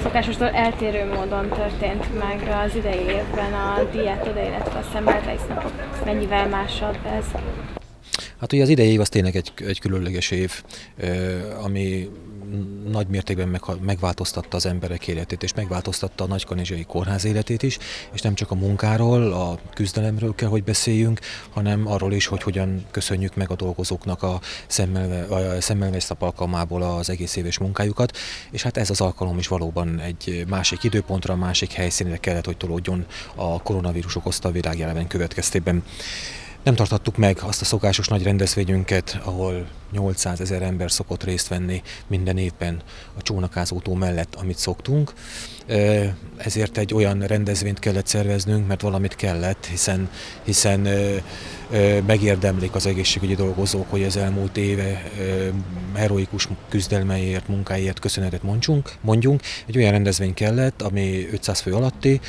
szokásostól eltérő módon történt meg az idei évben a díjátadó, illetve a Semmelweis napok. Mennyivel másabb ez? Hát ugye az idei év az tényleg egy különleges év, ami nagy mértékben megváltoztatta az emberek életét, és megváltoztatta a Nagykanizsai Kórház életét is, és nem csak a munkáról, a küzdelemről kell, hogy beszéljünk, hanem arról is, hogy hogyan köszönjük meg a dolgozóknak a Semmelweis nap alkalmából az egész éves munkájukat, és hát ez az alkalom is valóban egy másik időpontra, másik helyszínre kellett, hogy tolódjon a koronavírus okozta a világjárvány következtében. Nem tartottuk meg azt a szokásos nagy rendezvényünket, ahol 800 000 ember szokott részt venni minden évben a csónakázótó mellett, amit szoktunk. Ezért egy olyan rendezvényt kellett szerveznünk, mert valamit kellett, hiszen megérdemlik az egészségügyi dolgozók, hogy az elmúlt éve heroikus küzdelmeiért, munkáiért köszönetet mondjunk. Egy olyan rendezvény kellett, ami 500 fő alatti,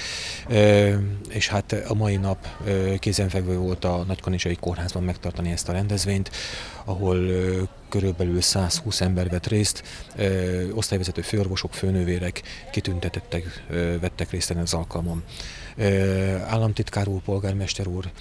és hát a mai nap kézenfekvő volt a Nagykanizsai Kórházban megtartani ezt a rendezvényt, ahol körülbelül 120 ember vett részt, osztályvezető főorvosok, főnővérek kitüntetettek, vettek részt ezen az alkalmon. Államtitkár úr, polgármester úr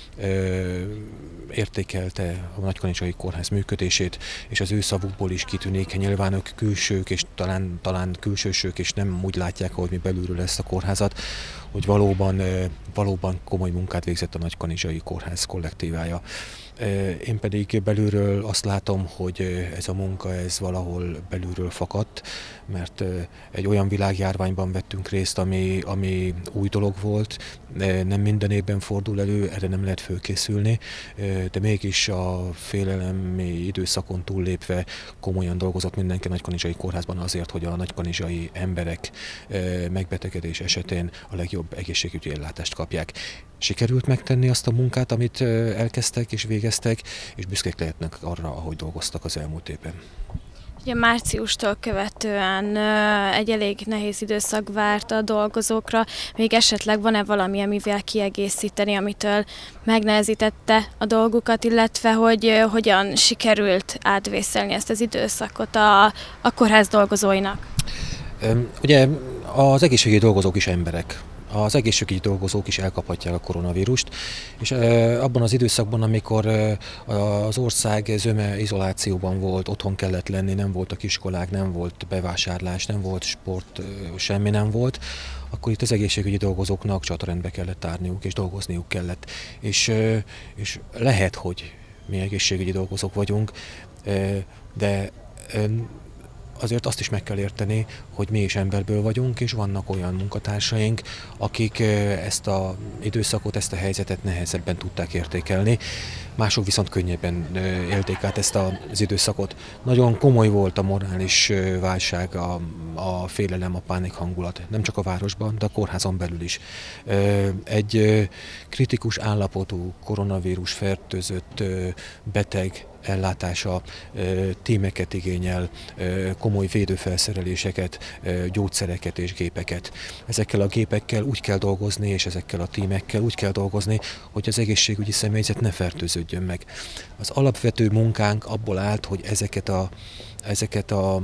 értékelte a Nagykanizsai Kórház működését, és az ő szavukból is kitűnik, nyilván ők külsők, és talán külsősök, és nem úgy látják, ahogy mi belülről ezt a kórházat, hogy valóban komoly munkát végzett a Nagykanizsai Kórház kollektívája. Én pedig belülről azt látom, hogy ez a munka ez valahol belülről fakadt, mert egy olyan világjárványban vettünk részt, ami új dolog volt, nem minden évben fordul elő, erre nem lehet fölkészülni, de mégis a félelemi időszakon túllépve komolyan dolgozott mindenki a Nagykanizsai Kórházban azért, hogy a nagykanizsai emberek megbetegedés esetén a legjobb egészségügyi ellátást kapják. Sikerült megtenni azt a munkát, amit elkezdtek és végeztek, és büszkék lehetnek arra, ahogy dolgoztak az elmúlt évben. Ugye márciustól követően egy elég nehéz időszak várt a dolgozókra, még esetleg van-e valami, amivel kiegészíteni, amitől megnehezítette a dolgukat, illetve hogy hogyan sikerült átvészelni ezt az időszakot a kórház dolgozóinak? Ugye az egészségügyi dolgozók is emberek. Az egészségügyi dolgozók is elkaphatják a koronavírust, és abban az időszakban, amikor az ország zöme izolációban volt, otthon kellett lenni, nem voltak iskolák, nem volt bevásárlás, nem volt sport, semmi nem volt, akkor itt az egészségügyi dolgozóknak csatorendbe kellett tárniuk, és dolgozniuk kellett. És lehet, hogy mi egészségügyi dolgozók vagyunk, de azért azt is meg kell érteni, hogy mi is emberből vagyunk, és vannak olyan munkatársaink, akik ezt az időszakot, ezt a helyzetet nehezebben tudták értékelni. Mások viszont könnyebben élték át ezt az időszakot. Nagyon komoly volt a morális válság, a félelem, a pánik hangulat, nem csak a városban, de a kórházon belül is. Egy kritikus állapotú koronavírus fertőzött beteg ellátása tímeket igényel, komoly védőfelszereléseket, gyógyszereket és gépeket. Ezekkel a gépekkel úgy kell dolgozni, és ezekkel a tímekkel úgy kell dolgozni, hogy az egészségügyi személyzet ne fertőződjön meg. Az alapvető munkánk abból állt, hogy ezeket a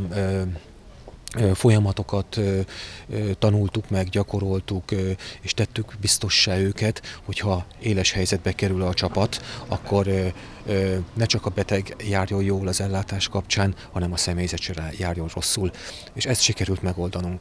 folyamatokat tanultuk meg, gyakoroltuk, és tettük biztossá őket, hogyha éles helyzetbe kerül a csapat, akkor ne csak a beteg járjon jól az ellátás kapcsán, hanem a személyzet se járjon rosszul. És ezt sikerült megoldanunk.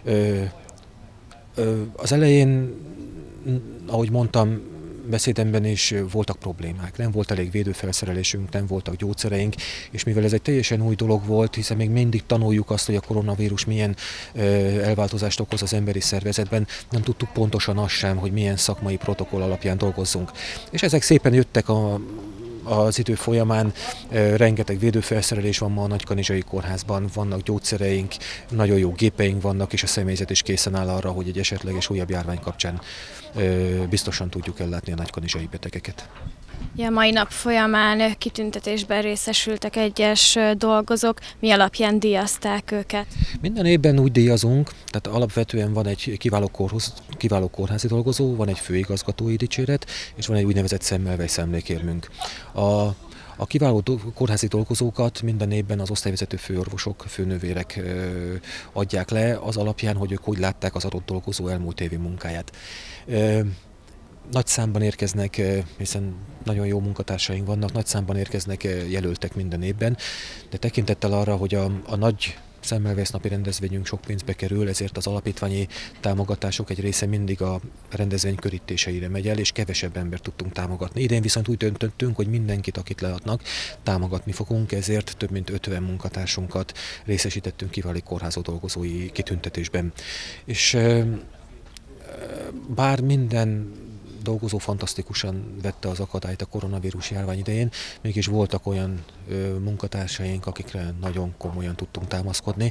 Az elején, ahogy mondtam, beszédemben is voltak problémák. Nem volt elég védőfelszerelésünk, nem voltak gyógyszereink, és mivel ez egy teljesen új dolog volt, hiszen még mindig tanuljuk azt, hogy a koronavírus milyen elváltozást okoz az emberi szervezetben, nem tudtuk pontosan azt sem, hogy milyen szakmai protokoll alapján dolgozzunk. És ezek szépen jöttek az idő folyamán, rengeteg védőfelszerelés van ma a Nagykanizsai Kórházban, vannak gyógyszereink, nagyon jó gépeink vannak, és a személyzet is készen áll arra, hogy egy esetleges újabb járvány kapcsán biztosan tudjuk ellátni a nagykanizsai betegeket. A mai nap folyamán kitüntetésben részesültek egyes dolgozók, mi alapján díjazták őket? Minden évben úgy díjazunk, tehát alapvetően van egy kiváló kórházi dolgozó, van egy főigazgatói dicséret, és van egy úgynevezett Semmelweis emlékérmünk. A kiváló kórházi dolgozókat minden évben az osztályvezető főorvosok, főnővérek adják le az alapján, hogy ők hogy látták az adott dolgozó elmúlt évi munkáját. Nagy számban érkeznek, hiszen nagyon jó munkatársaink vannak, nagy számban érkeznek jelöltek minden évben, de tekintettel arra, hogy a nagy Semmelweis-napi rendezvényünk sok pénzbe kerül, ezért az alapítványi támogatások egy része mindig a rendezvény körítéseire megy el, és kevesebb embert tudtunk támogatni. Idén viszont úgy döntöttünk, hogy mindenkit, akit leadnak, támogatni fogunk, ezért több mint 50 munkatársunkat részesítettünk kiváló kórházó dolgozói kitüntetésben. És bár minden dolgozó fantasztikusan vette az akadályt a koronavírus járvány idején, mégis voltak olyan munkatársaink, akikre nagyon komolyan tudtunk támaszkodni.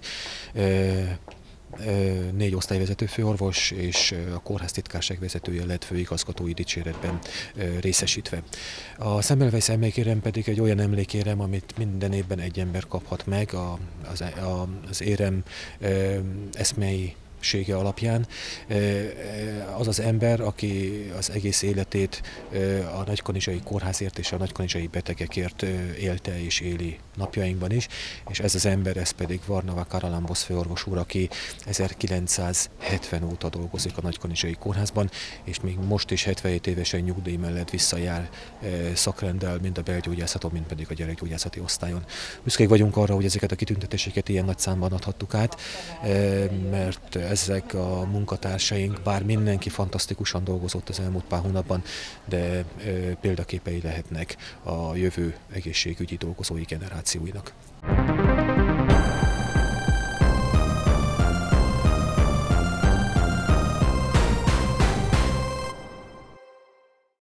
4 osztályvezető főorvos és a kórház titkárság vezetője lett főigazgatói dicséretben részesítve. A Semmelweis emlékérem pedig egy olyan emlékérem, amit minden évben egy ember kaphat meg az érem eszmei alapján. Az az ember, aki az egész életét a Nagykanizsai Kórházért és a nagykanizsai betegekért élte és éli napjainkban is, és ez az ember, ez pedig Varnava Karalambosz főorvos úr, aki 1970 óta dolgozik a Nagykanizsai Kórházban, és még most is 77 évesen nyugdíj mellett visszajár szakrenddel, mind a belgyógyászaton, mind pedig a gyerekgyógyászati osztályon. Büszkék vagyunk arra, hogy ezeket a kitüntetéseket ilyen nagy számban adhattuk át, mert ezek a munkatársaink, bár mindenki fantasztikusan dolgozott az elmúlt pár hónapban, de példaképei lehetnek a jövő egészségügyi dolgozói generációinak.